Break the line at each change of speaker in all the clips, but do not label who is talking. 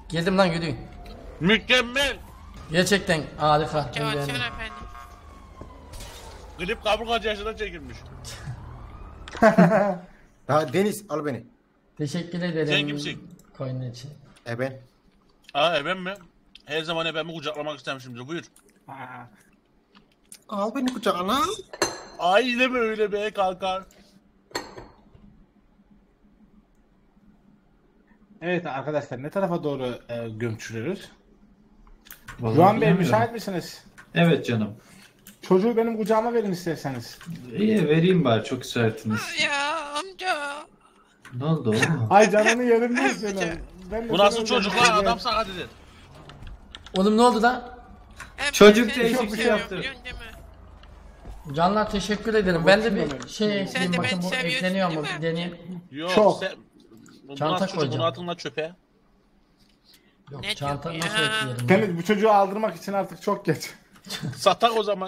Geldim lan yürüyün.
Mükemmel.
Gerçekten harika. Ben
Motivasyon
beğendim.
efendim.
Klip kaburgacı yaşında çekilmiş.
Ha Deniz al beni.
Teşekkür ederim.
Sen kimsin?
Coin için.
Ben.
Aa eben mi? Her zaman ebemi kucaklamak istemişimdir. Buyur.
Al beni kucağına.
Aynen mi öyle be kalkar.
Evet arkadaşlar ne tarafa doğru gömçülüyoruz?
Vallahi
Juan Bey
bilmiyorum.
müsait misiniz?
Evet canım.
Çocuğu benim kucağıma verin isterseniz.
İyi vereyim bari çok sertiniz.
Ya amca.
Ne oldu oğlum?
Ay canını yerim değil senin. Ben de
Bu nasıl
seni
çocuk
öldüreceğim.
lan adam sana dedi.
Oğlum ne oldu lan?
Çocuk
Seni
değişik
çok
şey
seviyorum,
yaptı.
biliyorsun değil mi?
Canlar teşekkür ederim. Ben de bir şey
Sen
ekleyeyim
de
bakın
beni
bu
seviyorsun
ekleniyor mu
değil mi?
bir deneyeyim.
Yok
Çok.
sen... Bu
Çanta
nasıl çocuk
koyacağım.
bunu atın lan çöpe.
Yok
Ne
çanta
diyor
nasıl
ya?
ekleyelim?
Deniz bu çocuğu aldırmak için artık çok geç.
Satak o zaman.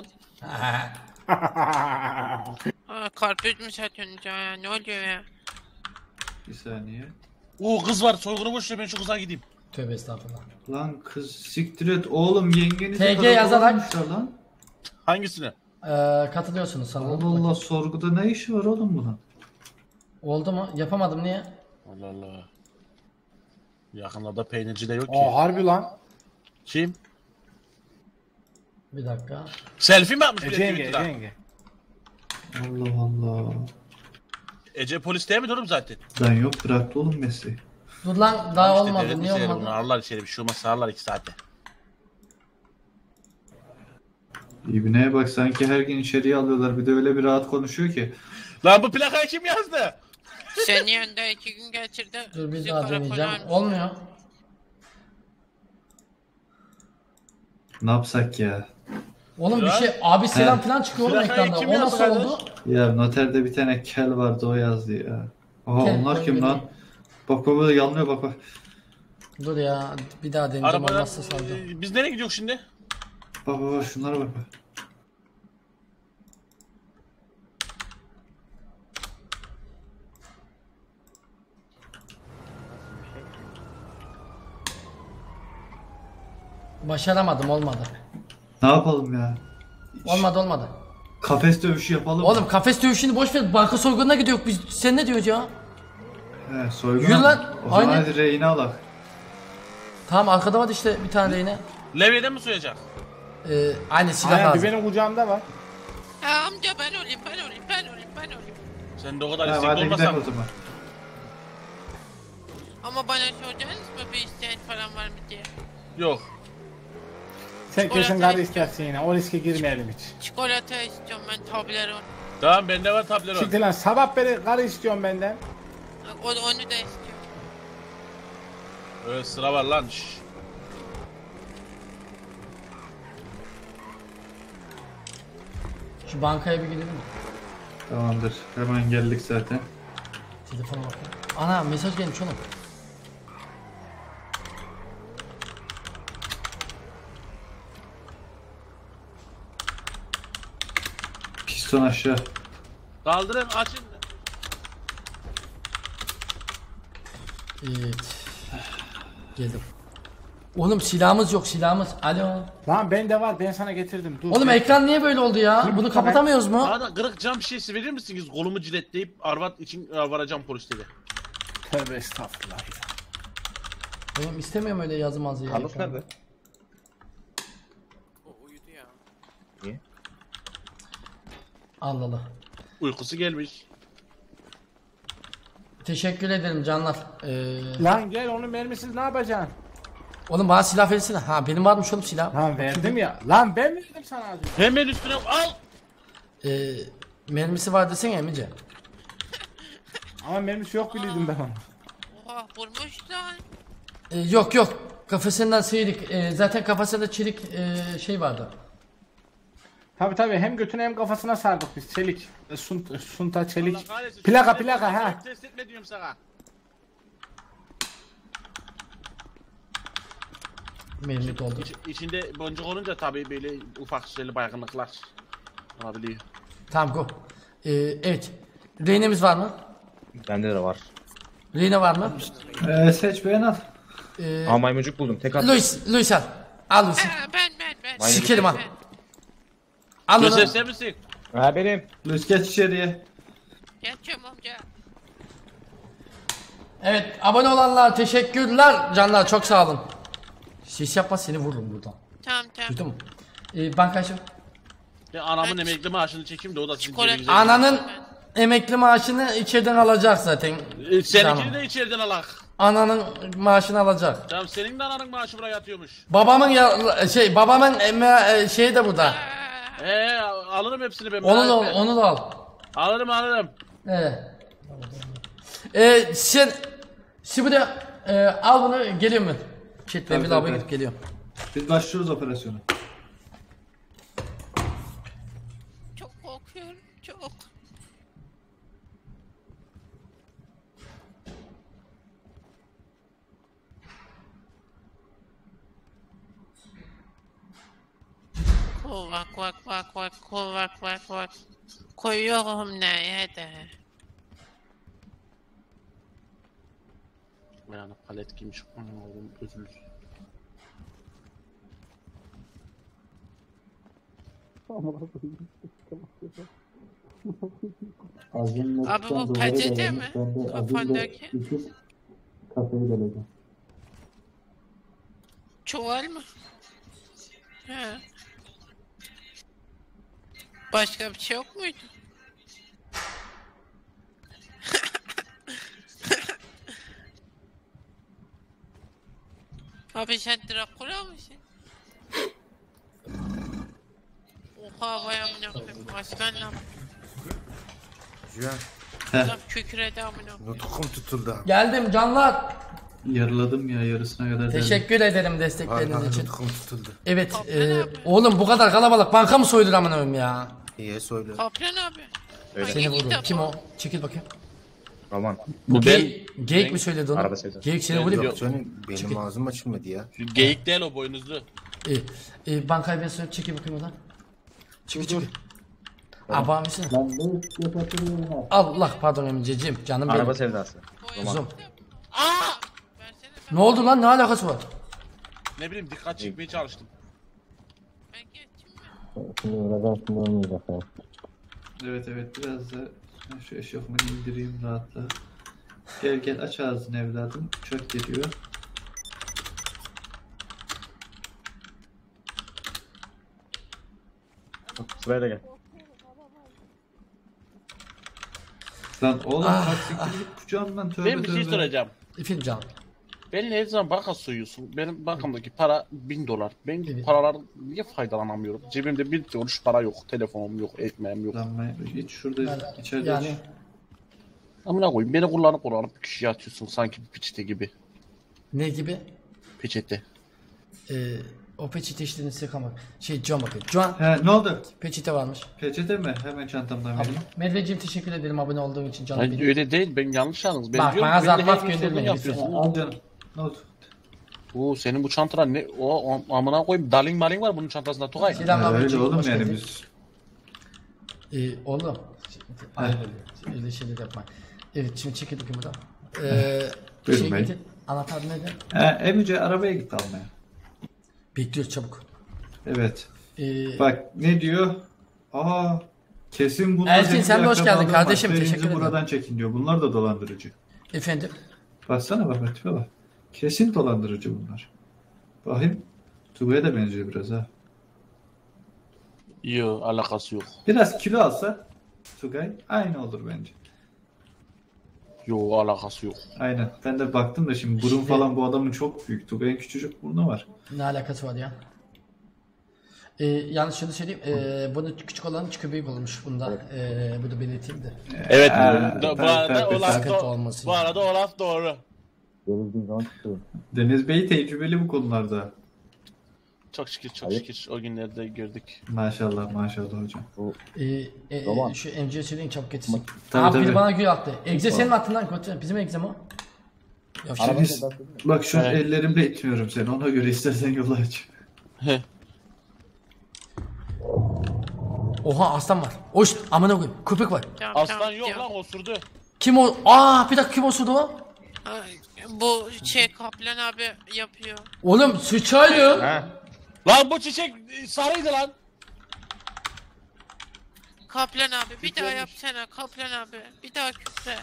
Aa, karpuz mu satıyorsunuz ya? Ne oluyor ya?
Bir saniye.
Oo kız var soygunu boş ver ben şu kıza gideyim.
Tövbe estağfurullah.
Lan kız siktir et oğlum yengeniz
TG yazarak-
lan.
Hangisine?
Katılıyorsunuz sanırım.
Allah Allah sorguda ne işi var oğlum bunun?
Oldu mu? Yapamadım niye?
Allah Allah. Yakınlarda peynirci de yok ki.
Aa harbi lan.
Kim?
Bir dakika.
Selfie mi yapmış bir
Ece yenge,
Twitter'a?
Ece yenge.
Allah Allah.
Ece polis değil mi oğlum zaten?
Ben yok bıraktı oğlum mesleği.
Dur lan daha
İşte
olmadı.
devlet
Niye
işleri
olmadı?
bunlar, Ararlar içeri bir şey olmaz sağırlar 2 saate.
İbneye bak sanki her gün içeriye alıyorlar bir de öyle bir rahat konuşuyor ki.
Lan bu plakayı kim yazdı?
Senin yanında 2 gün geçirdi.
Dur bir
bizi
daha
karakola
deneyeceğim.
almış.
Olmuyor.
Ne yapsak ya?
Oğlum bir
Ya.
şey abi selam
He.
falan çıkıyor oğlum
Plakayı
ekranda.
kim
O
yazdı
nasıl
kardeş?
oldu?
Ya noterde bir tane kel vardı o yazdı ya. Aha
Kel,
onlar kim
koy
lan? Bak bak böyle yanlıyor bak bak.
Dur ya bir daha deneyeceğim
Arabadan
olmazsa saldım.
biz nereye gidiyoruz şimdi?
Bak bak bak şunlara bak bak.
Başaramadım olmadı.
Ne yapalım ya?
Olmadı.
Kafes dövüşü yapalım.
Oğlum kafes dövüşünü boş ver. Banka soygununa gidiyor. Biz sen ne diyorsun ya?
He soygun.
Yürü
ama.
lan,
O zaman
aynen.
hadi reyini alak.
Tamam arkada var işte bir tane de yine.
Levyeden mi soyacak?
Aynı silah
Aynen bir
lazım.
benim kucağımda var.
Ya amca ben olayım.
Sen de o kadar
Ha,
istekli
hadi gidelim
olmasan.
o zaman.
Ama bana soracaksınız mı bir isteğin falan var mı diye.
Yok.
Sen kesin
Çikolata
karı
istiyorum.
istersin yine. O riske girmeyelim hiç.
Çikolata istiyorum ben Toblerone.
Tamam bende var tablet
Şimdi lan sabah beri karı istiyorum benden.
Onu da istiyorum.
Öyle sıra var lan. Şşş.
Şu bankaya bir gidelim mi?
Tamamdır. Hemen geldik zaten.
Telefona bakayım. Ana mesaj gelmiş oğlum.
Piston aşağı.
Kaldırın açın.
Evet. Geldim. Oğlum silahımız yok silahımız. Alo.
Lan bende var ben sana getirdim. Dur.
Oğlum ekran niye böyle oldu ya? Bunu kapatamıyoruz mu?
Bana da kırık cam şişesi verir misiniz? Kolumu ciletleyip arvat için varacağım polis dedi.
Tövbe estağfurullah ya.
Oğlum istemiyorum öyle yazmaz ya.
Carlos
ekranda.
nerede?
O uyudu ya.
Allah Allah.
Uykusu gelmiş.
Teşekkür ederim canlar.
Lan gel onun mermisiz ne yapacaksın?
Oğlum bana silah versene. Ha benim varmış oğlum silah.
Lan verdim ya. Lan ben verdim sana az önce.
Hemen üstüne al.
Mermisi var desene Emice.
Ama mermisi yok biliyordum ben onu.
Oha vurmuş lan.
Yok. Kafasından sıyrık. Zaten kafasında çelik şey vardı.
Tabi hem götüne hem kafasına sardık biz çelik. Sunta çelik.
Allah kahretsin, şu
Plaka
telefonu
ha.
Test etme diyorum sana.
Mermi doldu.
İçinde boncuk olunca tabii böyle ufak şeyli baygınlıklar olabiliyor.
Tamam go. Evet. Reynemiz var mı?
Bende de var.
Reyne var mı?
Seç beğen al.
Aa maymuncuk buldum. Tek attım.
Luis al. Al Luis.
Ben.
Sikerim ha. Al
Göster
onu.
sen misin?
Ha benim.
Luis geç içeriye.
Geçiyorum amca.
Evet abone olanlar teşekkürler. Canlar çok sağ olun. Ses yapma seni vururum buradan.
Tamam.
Duydun mu? Bankacığım.
Ya anamın emekli maaşını çekeyim de o da sizin
Çikolata-
cebinize.
Ananın emekli maaşını içeriden alacak zaten.
Seninkini
Tamam.
de içeriden alak.
Ananın maaşını alacak.
Tamam senin de ananın maaşı buraya yatıyormuş.
Babamın şey de burada.
Alırım hepsini ben.
Onu da al.
Alırım.
Sen şimdi al bunu geliyor mu? Shit ben bir
Tabii,
lavaboya
tabii.
gidip geliyorum.
Biz başlıyoruz operasyona.
Çok korkuyorum. Çok. Kul bak. Koyuyorum neye de.
Yani palet giymiş. Oğlum üzülür.
Abi bu peçete mi? Kafandaki. Çuval mı? He. Başka bir şey yok muydu? Abi sen Dracula mısın? Oha vay amına koyayım. Aslan lan.
Juan,
Adam kükredi amına koyayım.
nutkum tutuldu abi.
Geldim canlar.
Yarıladım ya yarısına kadar. deldim.
Teşekkür ederim destekleriniz
Vallahi
için.
nutkum tutuldu.
Evet
Kaplan abi.
oğlum bu kadar kalabalık banka mı soyulur amına koyayım ya?
İyi söyle.
Kaplan abi.
Evet.
Seni
Hangi
vurdum.
kitap
Kim o? Çekil bakayım.
Aman.
Bu
Geyik mi söyledi onu?
Araba sevdası.
Geyik seni
Ben
vuruyor.
yok.
Canım benim ağzım açılmadı ya.
Geyik değil o boynuzlu.
Bankayı ben söyleyeyim. Çekil bakayım oradan. Çekil. Aba mısın? Allah pardon emceciğim canım benim.
Araba sevdası.
Kuzum.
Aa! Versene
Ne oldu lan ne alakası var?
Ne bileyim dikkat çekmeye çalıştım.
ben geçeyim mi?
Evet biraz da şu eşofmanı indireyim rahatla. Gel aç ağzını evladım. Çok geliyor.
Sırayla gel.
Lan oğlum bak siktir git kucağımdan tövbe
Ben bir şey soracağım.
Efendim canım.
Beni her zaman banka soyuyorsun. Benim bankamdaki para $1000. Ben
Evet.
paralar niye faydalanamıyorum? Cebimde bir kuruş para yok. Telefonum yok, ekmeğim yok.
Lan hiç şurada içeride
Yani
Amına koyayım beni kullanıp kişiye atıyorsun sanki bir peçete gibi.
ne gibi?
Peçete.
O peçete işlerini sıkamak. Can bakayım. Can
He ne oldu?
peçete varmış.
Peçete mi? Hemen çantamdan vereyim.
Merveciğim teşekkür ederim abone olduğun için canım
Hayır,
benim.
öyle değil ben yanlış anladınız. Ben
Bak,
diyorum
bana
ki, beni
zarfat
her gün
göndermeyin,
sorun yapıyorsun.
Al canım. Ne oldu?
Oo senin bu çantana ne? O amına koyayım daling maling var bunun çantasında Tugay.
Selam
Öyle
abicim,
oğlum
hoş
yani
geldin.
biz.
Oğlum. Ayıp oluyor. Öyle şeyler yapma. Evet şimdi çekil bakayım buradan.
Buyurun bey.
getir. Anahtar nerede?
Emice arabaya git almaya.
Bekliyoruz çabuk.
Evet.
Ee,
Bak ne diyor? Aa kesin bunlar
Elçin,
senin
sen de hoş
akrabaların
geldin
var.
kardeşim,
Elinizi
teşekkür ederim.
buradan çekin diyor. Bunlar da dolandırıcı.
efendim.
Baksana bak tipe bak. Kesin dolandırıcı bunlar. Bakayım. Tugay'a da benziyor biraz ha.
Yok alakası yok.
Biraz kilo alsa Tugay aynı olur bence.
Yok alakası yok.
Aynen. Ben de baktım da şimdi burun falan bu adamın çok büyük. Tugay'ın küçücük burnu var.
Ne alakası var ya? Yalnız şunu söyleyeyim. Bunu küçük olanın küçük büyük olmuş bunda. Bu da belirteyim de.
Evet
tabii,
bu arada
tabii,
o laf
sıkıntı olmasın.
bu arada o laf doğru.
Deniz Bey tecrübeli bu konularda.
Çok şükür o günlerde gördük.
Maşallah hocam.
Şu emciye söyleyin çabuk getirsin.
Tabii,
Abi biri
tabii.
bana gül attı. Egze senin attın lan kötü. Bizim egzem o. Ya şimdi
Bak şu
Evet.
ellerimle itmiyorum seni. Ona göre istersen yolu aç.
Oha aslan var. Oş amına koyayım. Köpek var.
Tamam,
Aslan
tamam,
yok
tamam.
lan osurdu.
Kim o? Bir dakika kim osurdu o?
Ay, bu şey Kaplan abi yapıyor.
Oğlum sıçaylı.
Ha.
Lan bu çiçek sarıydı lan.
Kaplan abi bir daha yapsana Kaplan abi. Bir daha küfre.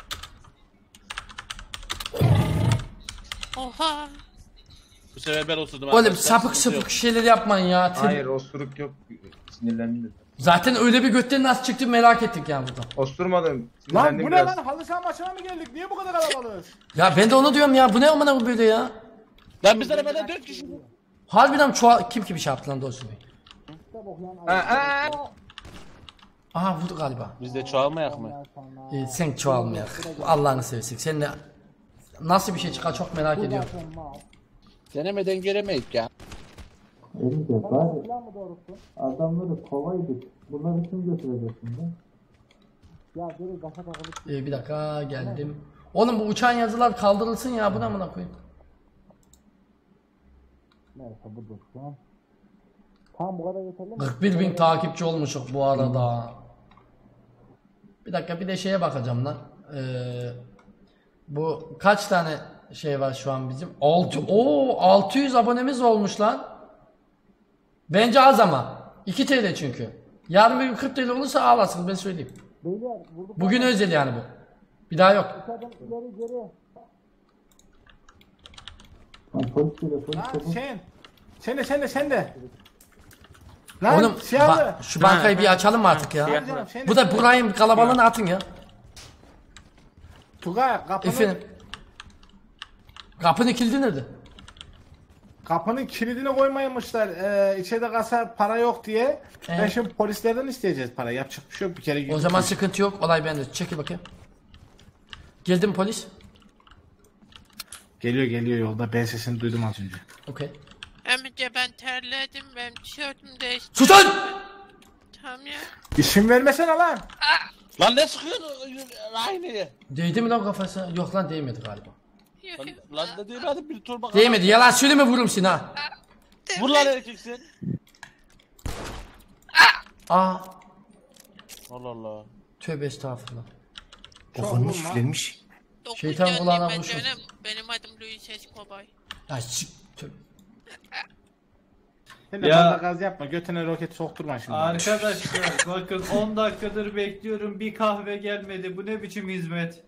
Oha.
Bu sefer ben osurdum.
Oğlum
arkadaşlar,
sapık
sıkıntı
sapık şeyler yapmayın ya.
Hayır osuruk yok. Sinirlendim.
Zaten öyle bir götten nasıl çıktı merak ettik ya burada.
Osturmadım.
Lan
Sinirlendim
bu ne
biraz.
lan? Halı saha maçına mı geldik? Niye bu kadar kalabalığız?
Ya ben de onu diyorum ya. Bu ne amına bu böyle ya?
yok. Lan biz arabada 4 kişi.
Harbiden çoğal... Kim bir şey yaptı lan doğrusu bey. Aha vurdu galiba.
Biz de çoğalmayak mı?
Sen çoğalmayak. Allah'ını seversen. Sen de nasıl bir şey çıkar çok merak ediyorum.
Denemeden göremeyik ya.
Adamları kovaydık. Bunları kim götürecek şimdi?
Bir dakika geldim. Oğlum bu uçan yazılar kaldırılsın ya. Bu ne amına koyayım? 41.000 takipçi olmuşuk bu arada. Bir dakika bir de şeye bakacağım lan. Bu kaç tane şey var şu an bizim? 600 abonemiz olmuş lan. Bence az ama. 2 TL çünkü. Yarın bir gün 40 TL olursa ağlarsın ben söyleyeyim. Bugün özel yani bu. Bir daha yok.
Lan sen de. Lan
Oğlum
siyahlı.
şu bankayı bir açalım mı artık ya?
Canım, sen de-
Bu da burayın kalabalığını atın ya.
Tugay kapının,
Efendim. Kapının kilidi nerede?
kapının kilidini koymamışlar. İçeride kasa para yok diye. Ben şimdi polislerden isteyeceğiz para. Yapacak bir şey yok bir kere.
O zaman sıkıntı yok. Olay bende. Çekil bakayım. Geldi mi polis?
Geliyor yolda. Ben sesini duydum az önce.
Okey.
Emice ben terledim. Benim tişörtüm değişti.
Sus lan!
Tamam ya.
İsim vermesene lan.
Lan ne sıkıyorsun aynı?
Değdi mi lan kafası? Yok lan değmedi galiba.
Yok, yok.
Lan ne demedim bir torba.
Değmedi. Yalan söyleme vururum seni ha.
Vur lan erkeksin.
Aa.
Allah Allah.
Tövbe estağfurullah.
Okunmuş üflenmiş.
Dokuz
Şeytan
canlıyım
kulağına
ben
vursun.
canım. Benim adım Louis Escobar.
Ya çık. Tövbe.
Sen de
Ya.
fazla gaz yapma. Götüne roket sokturma şimdi.
Arkadaşlar bakın 10 dakikadır bekliyorum. Bir kahve gelmedi. Bu ne biçim hizmet?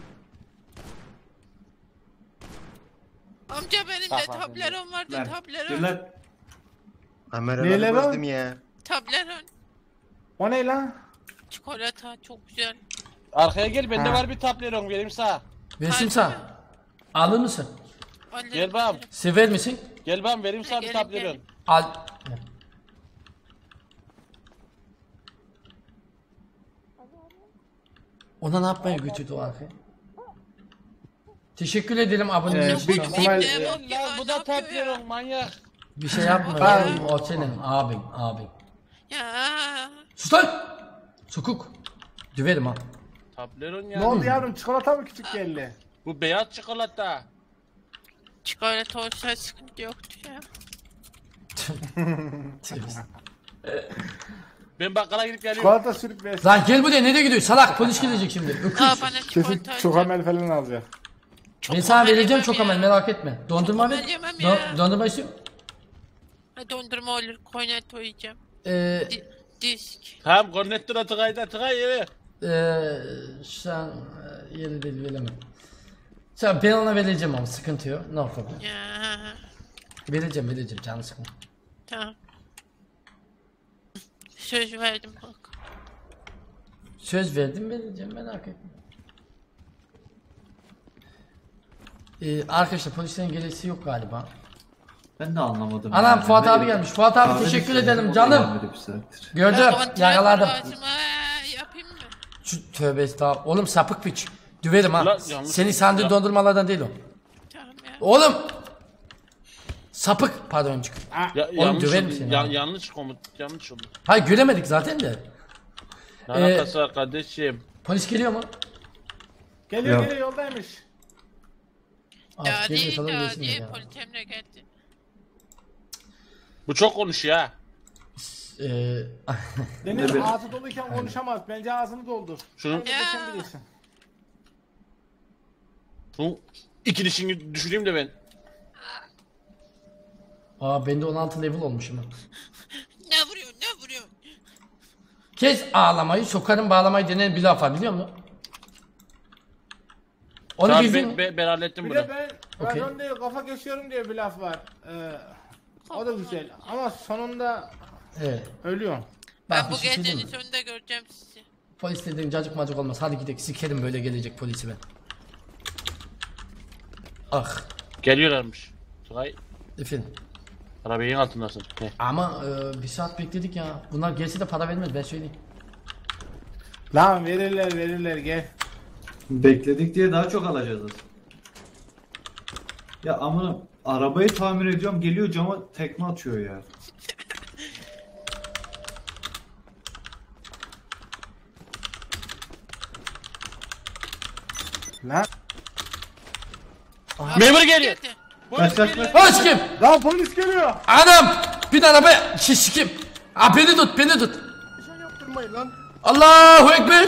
Amca benim de tableron vardı
Dur
tableron.
lan.
Neler
Kameraları
o?
bozdum ya.
Tableron.
O ne lan?
Çikolata çok güzel.
Arkaya gel bende
Ha.
var bir tableron vereyim sana.
Versin sana. Alır mısın?
Alırım,
Gel bağım.
alırım.
Sever misin?
Gel ben vereyim sana bir
Gelin,
tableron.
gelin.
Al. Ona ne yapmaya götürdü o arkaya? Teşekkür edelim aboneniz
büyük
için.
ihtimal-
Ne
Lan
bak ya,
bu
ne
da
yapıyor ya?
tableron manyak.
Bir şey yapma.
Abi.
oğlum, o senin abin.
Ya.
Sus lan! Sokuk. Düverim ha.
Tableron
Ne
ya.
oldu yavrum? Çikolata mı küçük geldi?
Bu beyaz çikolata.
Çikolata olsa sıkıntı yoktu ya.
Ben bakkala gidip geliyorum.
Çikolata sürüp versin.
Lan gel buraya nereye gidiyorsun? Salak polis gelecek şimdi. Öküz.
Aa bana
Kesin
çikolata
çokamel falan alacak.
Ben sana vereceğim
yemem
çok
ya.
hemen merak etme. Dondurma ver.
Çokamel yemem ya.
Dondurma istiyorum.
Ha, dondurma olur, kornetto yiyeceğim. Disk.
Tamam konnektöre tıkayda tıkay evet.
Sen yeri değil veremem. Sen ben ona vereceğim ama sıkıntı yok. No problem.
Ya.
Vereceğim canı sıkma.
Tamam. Söz verdim bak.
Söz verdim vereceğim merak etme. Arkadaşlar polislerin gelesi yok galiba.
Ben de anlamadım.
Anam
yani.
Fuat
Ne-
abi gelmiş. Fuat abi
Kahve
teşekkür
istedim,
ederim
o da
canım.
gelmedi bir saattir.
Gördüm yakaladım.
Yapayım mı?
Şu tövbe estağfurullah. Oğlum sapık piç. Düverim ha.
Ulan yanlış-
Senin sandığın
Ya.
dondurmalardan değil o.
Tamam ya.
Oğlum. Sapık pardonçuk.
Ya,
döverim seni abi.
yanlış komut yanlış oldu.
Hayır göremedik zaten de.
Ne alakası var kardeşim?
Polis geliyor mu?
Geliyor yoldaymış.
Ah,
Ya
geliyor
değil
falan
ya
gelsin
değil
ya.
polis emre geldi.
Bu çok konuşuyor ha.
Deniz
Evet.
ağzı doluyken konuşamaz. Bence ağzını doldur.
Şunun
Ya.
Sen bilirsin.
Şu iki dişini düşüreyim de ben.
Aa ben de 16 level olmuşum.
Ne vuruyorsun ne vuruyorsun?
Kes ağlamayı, sokarım bağlamayı denen bir laf var biliyor musun? Onu
Tamam
bildin mi?
ben hallettim
Bir
bunu.
de ben
Okey.
racon değil kafa kesiyorum diye bir laf var. O da güzel ama sonunda
Evet.
ölüyorum.
Bak
Ben
bir
bu
şey söyleyeyim
gecenin
mi?
sonunda göreceğim sizi.
Polis dediğin cacık macık olmaz. Hadi gidelim sikerim böyle gelecek polisi ben. Ah.
Geliyorlarmış. Tugay
Efendim.
arabanın altındasın. Ne?
Ama bir saat bekledik ya. Bunlar gelse de para vermez ben söyleyeyim.
Lan verirler gel.
Bekledik diye daha çok alacağız aslında. Ya amına arabayı tamir ediyorum geliyor cama tekme atıyor ya.
Lan.
Memur geliyor.
Geldi.
Kaç kaç kaç.
Hoş kim?
Lan polis geliyor.
Anam! Bin araba şişkim. Aa beni tut beni tut. Allahu Ekber.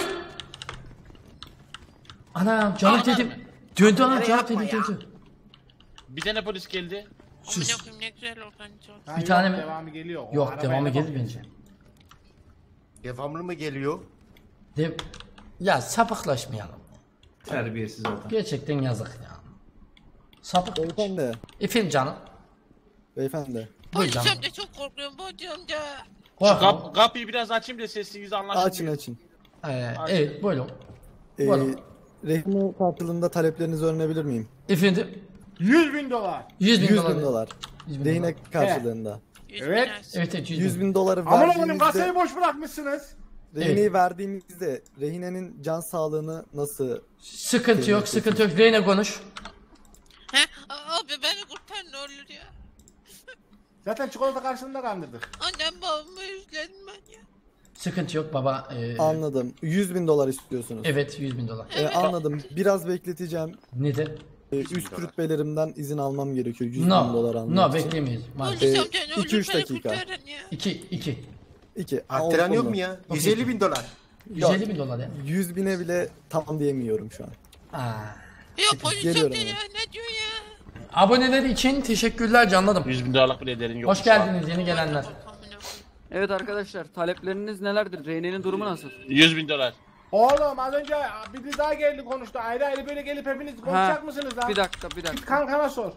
Anam canım dedim. Döndü anam canım dedim döndü.
Bir tane polis geldi.
Sus.
Amına koyayım ne güzel organizasyon.
Ha,
Bir
yok,
tane mi?
Devamı geliyor. O
Yok
arabayla
devamı gelir
bakıyor.
bence.
Devamlı mı geliyor?
Ya sapıklaşmayalım.
Terbiyesiz adam.
Gerçekten yazık ya. Sapık.
Beyefendi,
Efendim canım.
beyefendi.
Buyur canım.
Polis amca çok korkuyorum Bodi amca.
Korkma.
Kapıyı biraz açayım da sesiniz anlaşılmıyor.
Açın açın.
Evet buyurun.
Ee,
Buyurun.
Rehine karşılığında taleplerinizi öğrenebilir miyim?
Efendim.
$100.000.
100 bin
100
dolar.
bin dolar.
100 bin
Rehine
dolar.
karşılığında.
Evet.
Evet evet 100
100
bin.
bin doları
Amına koyayım
verdiğinizde,
kasayı boş bırakmışsınız.
rehineyi
Evet.
verdiğinizde rehinenin can sağlığını nasıl?
Sıkıntı yok sıkıntı yok. Reyne konuş.
He? Abi beni kurtar ne olur ya.
Zaten çikolata karşılığında kandırdık.
Annem babamı özledim ben ya.
Sıkıntı yok baba.
Anladım. 100 bin dolar istiyorsunuz.
Evet 100 bin dolar.
Anladım. Biraz bekleteceğim.
Nedir?
Üst rütbelerimden izin almam gerekiyor 100 bin dolar
No.
almak
No
için.
beklemeyiz. Maalesef.
Polis amca ne olur
2-3
beni
dakika.
kurtarın ya.
2.
2.
Arttıran yok mu ya? 150 bin dolar.
150 bin dolar ya.
100 bine bile tamam diyemiyorum şu an.
Aa.
Ya polis
Geliyorum
amca
hemen.
ya ne diyor ya?
Aboneler için teşekkürler canladım.
100 bin dolarlık bir ederin yok.
Hoş geldiniz yeni gelenler.
Amına koyayım.
Evet arkadaşlar, talepleriniz nelerdir? Reyne'nin durumu nasıl?
100 bin dolar.
Oğlum az önce biri daha geldi konuştu. Ayrı ayrı böyle gelip hepiniz konuşacak mısınız lan?
Bir dakika.
Git kankana sor.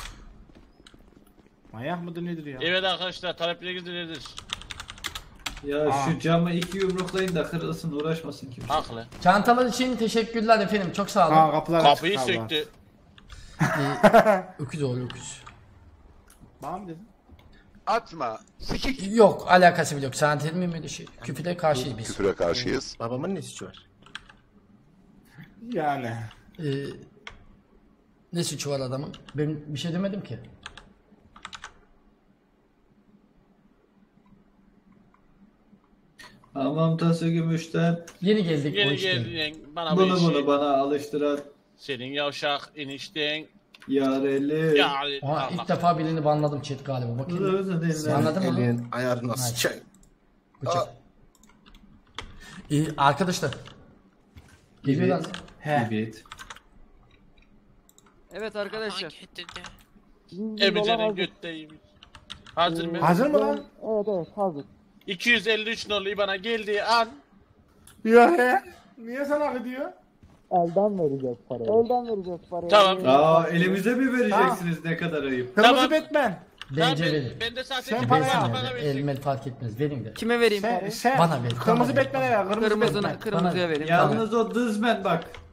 Manyak mıdır nedir ya?
Evet arkadaşlar talepleriniz nedir?
Ya şu camı iki yumruklayın da kırılsın uğraşmasın kimse.
Haklı.
Çantalar için teşekkürler efendim. Çok sağ
Ha
olun.
kapılar
Kapıyı
açık kaldı.
söktü.
Öküz oğlu öküz.
Bana mı dedin?
Atma. Sikik.
Yok alakası bile yok. Sana dedim mi öyle şey? Küfüre karşıyız biz.
Küfüre karşıyız.
Babamın ne suçu var?
Yani.
Ee, ne suçu var adamın? Ben bir şey demedim ki.
Hamam tası gümüşten
Yeni geldik o
Yeni
işte.
geldin bana bu
bunu
işi.
bana alıştıran
Senin yavşak enişten.
yareli.
Ya
Aha, ilk defa birini banladım chat galiba. Bakayım.
Anladım.
Anladın mı?
Elin ayarını
Hayır.
sıçayım.
Bıçak. Arkadaşlar. Geliyorlar.
He.
Evet.
Evet arkadaşlar.
Hangi getirdi?
Emice'nin götteymiş. Hazır mı?
Hazır mı lan?
Evet hazır.
253 nolu IBAN'a geldiği an
Ya he. Niye sana gidiyor?
Elden vereceğiz parayı.
tamam.
Aa elimize mi vereceksiniz ne kadar ayıp.
Kırmızı
Tamam.
Batman.
Bence
ben,
verin.
ben de zaten
Sen
iki
para
para
al.
bana
Versin.
versin.
Elmel fark etmez. Verin de.
Kime vereyim
Sen,
parayı?
sen
Bana ver,
kırmızı
bana ver.
Batman'e ver. Kırmızı Batman.
Kırmızıya vereyim.
Yalnız o dızmen bak.